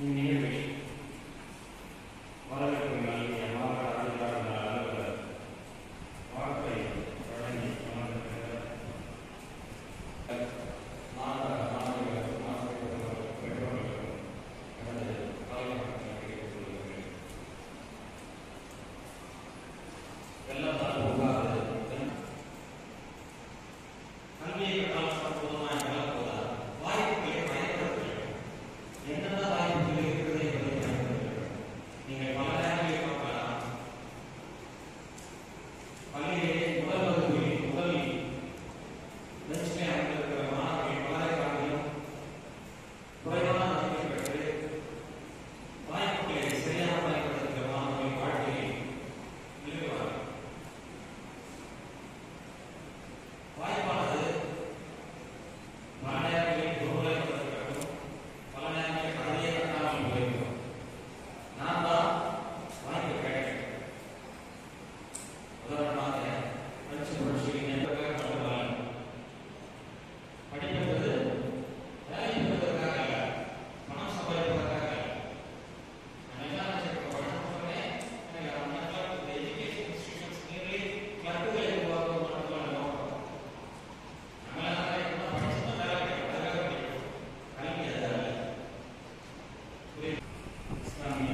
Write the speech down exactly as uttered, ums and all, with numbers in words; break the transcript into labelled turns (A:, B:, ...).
A: இந்நிகழ்வில் வரவேற்பு நல்கிய மாவட்ட ஆட்சியாளர் அலுவலர் வாக்கை வழங்கி அமர்ந்திருக்கிற மாநகர மாணவர்களுக்கும் ஆசிரியர்களுக்கும் பெற்றோர்களுக்கும் எனது காலகட்டத்தை தெரிவித்துக் கொள்கிறேன். வெள்ளத்தால் உருவாவது கல்வியை கட்டால் சம்பூர்ணமாக வளர்ப்பதால் வாய்ப்புகளை பயன்படுத்த வேண்டும். என்னென்ன வாய்ப்புகள் இருக்கிறது என்பதை பயன்படுத்த வேண்டும். நீங்கள் பல நேரங்களில் பார்க்கலாம், பள்ளியிலே முதல் வகுப்பில் முதலில் பெஞ்சிலே அமர்ந்திருக்கிற மாணவர்கள் பலரை காட்டிலும் குறைவான மதிப்பெண் பெற்று வாய்ப்புகளை சரியாக பயன்படுத்துகிற மாணவர்களின் வாழ்க்கையை நிறுவுவார்கள். வாய்ப்பானது பல நேரங்களில் பொருளை கொடுக்கவும் பல நேரங்களில் கதையை கட்டாமல் போயிருக்கும். நான் தான் வாய்ப்பு கிடைக்கும். உதாரணமாக படிச்சு புரட்சியில் மட்டுமல்ல, படிப்பது வேலை பெறுவதற்காக அல்ல, பணம் சம்பாதிப்பதற்காக அல்ல. நம்ம என்ன நினைச்சிருக்கோம், படிச்சோடனே இந்த எஜுகேஷன் இன்ஸ்டிடியூஷன்ஸ் நியர்லி கிளப்புகளை உருவாக்குவது மட்டுமல்ல நோக்கம். இஸ்லாமிய